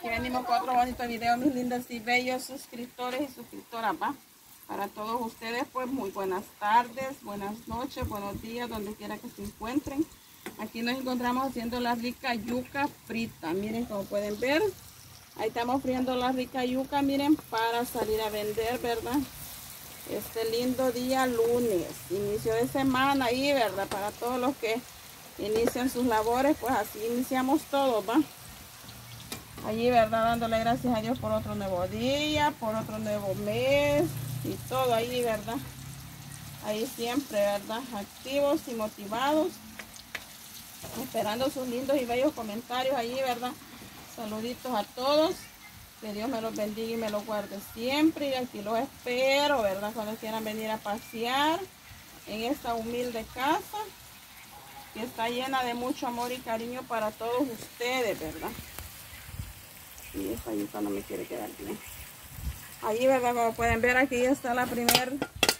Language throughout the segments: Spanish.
Aquí venimos con otro bonito video, mis lindos y bellos suscriptores y suscriptoras, ¿va? Para todos ustedes, pues muy buenas tardes, buenas noches, buenos días, donde quiera que se encuentren. Aquí nos encontramos haciendo la rica yuca frita. Miren, como pueden ver, ahí estamos friendo la rica yuca, miren, para salir a vender, ¿verdad? Este lindo día lunes, inicio de semana ahí, ¿verdad? Para todos los que inician sus labores, pues así iniciamos todos, ¿va? Allí, ¿verdad? Dándole gracias a Dios por otro nuevo día, por otro nuevo mes y todo ahí, ¿verdad? Ahí siempre, ¿verdad? Activos y motivados, esperando sus lindos y bellos comentarios allí, ¿verdad? Saluditos a todos. Que Dios me los bendiga y me los guarde siempre. Y aquí los espero, ¿verdad? Cuando quieran venir a pasear en esta humilde casa, que está llena de mucho amor y cariño para todos ustedes, ¿verdad? Y esta yuca no me quiere quedar bien. Ahí, ¿verdad? Como pueden ver, aquí ya está la primer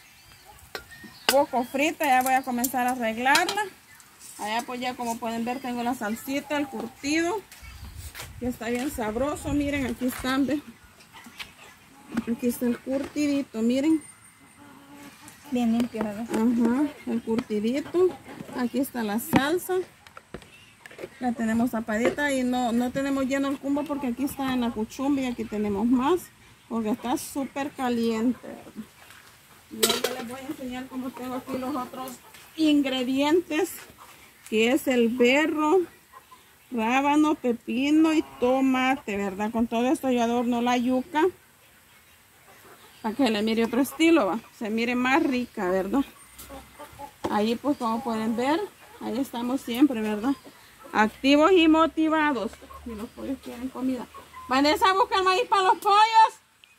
poco frita. Ya voy a comenzar a arreglarla. Allá pues ya, como pueden ver, tengo la salsita, el curtido, que está bien sabroso. Miren, aquí están, ¿ven? Aquí está el curtidito, miren. Bien limpio, ¿verdad? Ajá, el curtidito. Aquí está la salsa. La tenemos tapadita y no tenemos lleno el cumbo porque aquí está en la cuchumba y aquí tenemos más porque está súper caliente. Y ahora les voy a enseñar cómo tengo aquí los otros ingredientes, que es el berro, rábano, pepino y tomate, ¿verdad? Con todo esto yo adorno la yuca para que le mire otro estilo, ¿va? Se mire más rica, ¿verdad? Ahí pues, como pueden ver, ahí estamos siempre, ¿verdad? Activos y motivados. Y los pollos quieren comida. Vanessa, busca el maíz para los pollos.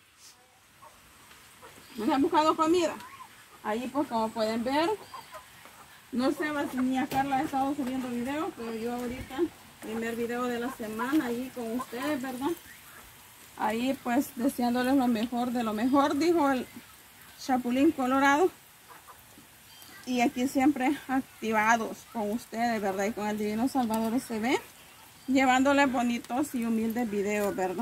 ¿Me han buscado comida? Ahí pues, como pueden ver, no sé si ni a Carla ha estado subiendo videos, pero yo ahorita, primer video de la semana, ahí con ustedes, ¿verdad? Ahí pues deseándoles lo mejor de lo mejor, dijo el Chapulín Colorado. Y aquí siempre activados con ustedes, ¿verdad? Y con el Divino Salvador se ve, llevándoles bonitos y humildes videos, ¿verdad?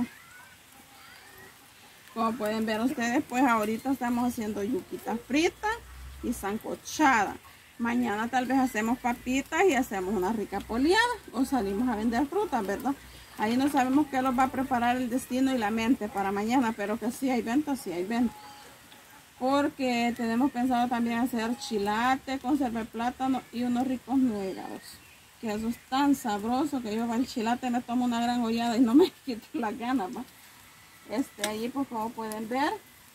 Como pueden ver ustedes, pues ahorita estamos haciendo yuquita frita y sancochada. Mañana tal vez hacemos papitas y hacemos una rica poleada o salimos a vender frutas, ¿verdad? Ahí no sabemos qué nos va a preparar el destino y la mente para mañana, pero que sí hay venta, sí hay venta. Porque tenemos pensado también hacer chilate, conserva de plátano y unos ricos nuegados. Que eso es tan sabroso que yo para el chilate me tomo una gran ollada y no me quito las ganas, ¿va? Ahí pues como pueden ver,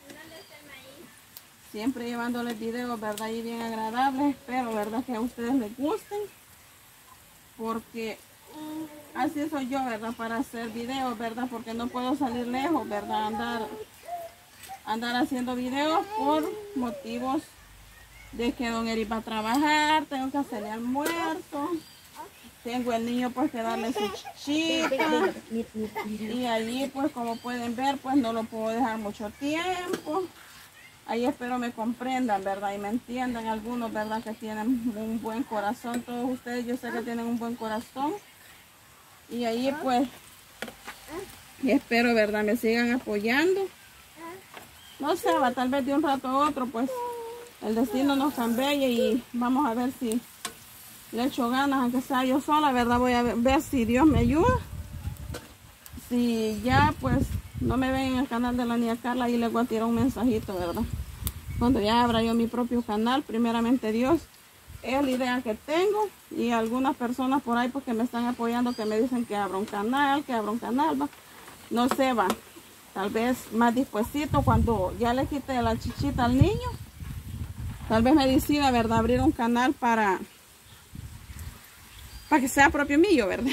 siempre llevándoles videos, ¿verdad? Y bien agradables. Espero, ¿verdad? Que a ustedes les gusten. Porque así soy yo, ¿verdad? Para hacer videos, ¿verdad? Porque no puedo salir lejos, ¿verdad? Andar haciendo videos por motivos de que don Eri va a trabajar, tengo que hacerle almuerzo, tengo el niño pues que darle su chichita y allí pues como pueden ver pues no lo puedo dejar mucho tiempo. Ahí espero me comprendan, ¿verdad? Y me entiendan algunos, ¿verdad? Que tienen un buen corazón, todos ustedes yo sé que tienen un buen corazón y ahí pues espero, ¿verdad? Me sigan apoyando. No sé, va, tal vez de un rato a otro, pues el destino nos cambie y vamos a ver si le echo ganas, aunque sea yo sola, ¿verdad? Voy a ver si Dios me ayuda. Si ya, pues, no me ven en el canal de la niña Carla, ahí les voy a tirar un mensajito, ¿verdad? Cuando ya abra yo mi propio canal, primeramente Dios, es la idea que tengo. Y algunas personas por ahí, pues, que me están apoyando, que me dicen que abra un canal, ¿va? No sé, va. Tal vez más despuesito, cuando ya le quite la chichita al niño, tal vez me decida, ¿verdad? Abrir un canal para que sea propio mío, ¿verdad?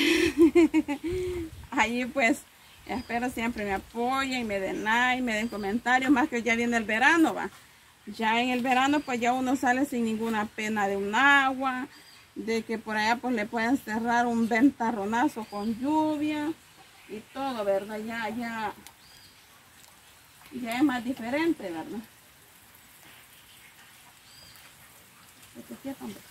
Allí pues espero siempre me apoyen, me den like, me den comentarios, más que ya viene el verano, va. Ya en el verano pues ya uno sale sin ninguna pena de un agua, de que por allá pues le pueden cerrar un ventarronazo con lluvia y todo, ¿verdad? Ya es más diferente, ¿verdad?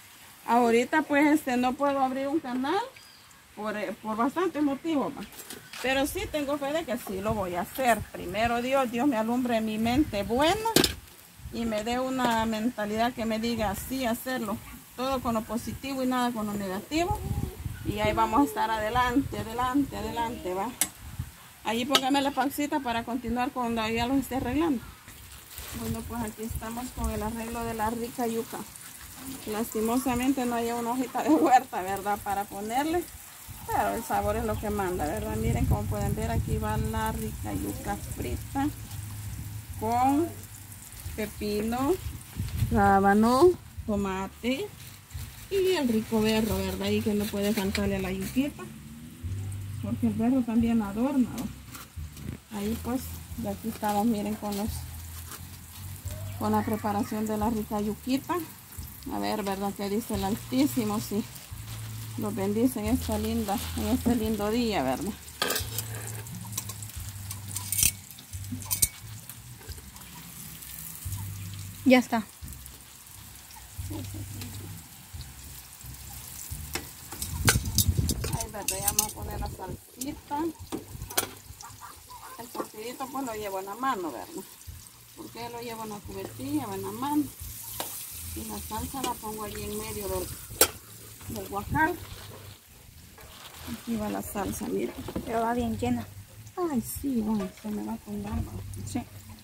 Ahorita pues no puedo abrir un canal por bastantes motivos, ¿va? Pero sí tengo fe de que sí lo voy a hacer. Primero Dios me alumbre mi mente buena y me dé una mentalidad que me diga sí hacerlo. Todo con lo positivo y nada con lo negativo. Y ahí vamos a estar adelante, adelante, adelante, va. Ahí póngame la pausita para continuar cuando ya los esté arreglando. Bueno, pues aquí estamos con el arreglo de la rica yuca. Lastimosamente no hay una hojita de huerta, ¿verdad? Para ponerle. Pero el sabor es lo que manda, ¿verdad? Miren, como pueden ver, aquí va la rica yuca frita con pepino, rábano, tomate y el rico berro, ¿verdad? Y que no puede faltarle a la yuquita, porque el berro también adorna, ¿no? Ahí pues, ya aquí estamos, miren, con la preparación de la rica yuquita. A ver, ¿verdad? Que dice el Altísimo, sí. Los bendice en este lindo día, ¿verdad? Ya está. Ahí, ¿verdad? Ya vamos a poner la salsita. El porcidito pues lo llevo en la mano, ¿verdad? Porque lo llevo en la cubetilla o en la mano. Y la salsa la pongo allí en medio del guacal. Aquí va la salsa, miren. Pero va bien llena. Ay, sí, va, se me va a tumbar. Sí.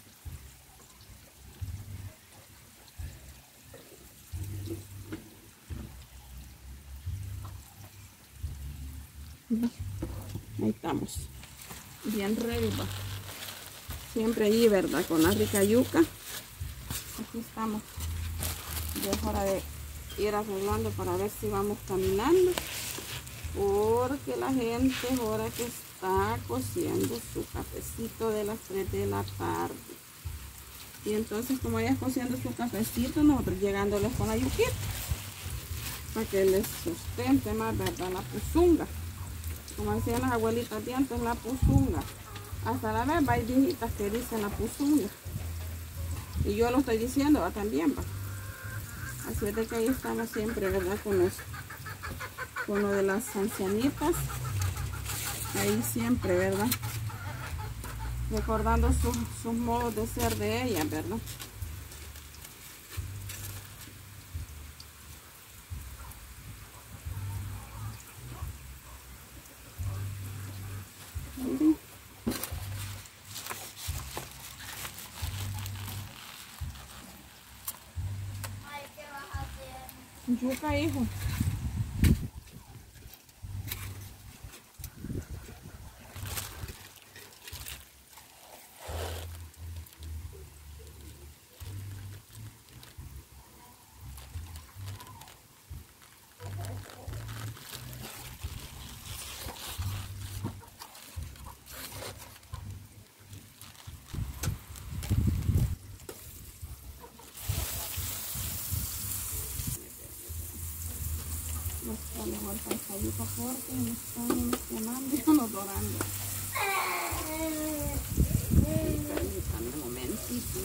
Ahí estamos. Bien ready, va. Siempre allí, ¿verdad? Con la rica yuca. Aquí estamos. Ya es hora de ir arreglando para ver si vamos caminando. Porque la gente ahora que está cociendo su cafecito de las 3 de la tarde. Y entonces como ella cociendo su cafecito, nosotros llegándoles con la yuquita. Para que les sustente más, ¿verdad? La puzunga. Como decían las abuelitas de antes, la puzunga. Hasta la vez hay viejitas que dicen la puzunga. Y yo lo estoy diciendo también, va. Así es de que ahí estamos siempre, ¿verdad? Con lo de las ancianitas. Ahí siempre, ¿verdad? Recordando sus modos de ser de ellas, ¿verdad? Miren. Yuca, hijo. Nuestra mejor pasadita porque nos están quemando y nos dorando. Permítanme un momentito.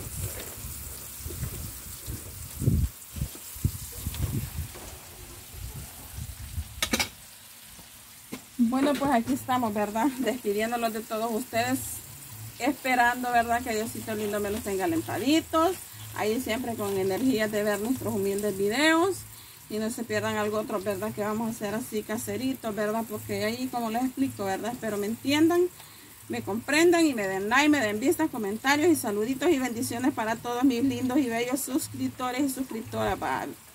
Bueno, pues aquí estamos, ¿verdad? Despidiéndolos de todos ustedes. Esperando, ¿verdad? Que Diosito lindo me los tenga alentaditos. Ahí siempre con energías de ver nuestros humildes videos. Y no se pierdan algo otro, ¿verdad? Que vamos a hacer así caseritos, ¿verdad? Porque ahí, como les explico, ¿verdad? Espero me entiendan, me comprendan y me den like, me den vistas, comentarios y saluditos y bendiciones para todos mis lindos y bellos suscriptores y suscriptoras. Bye.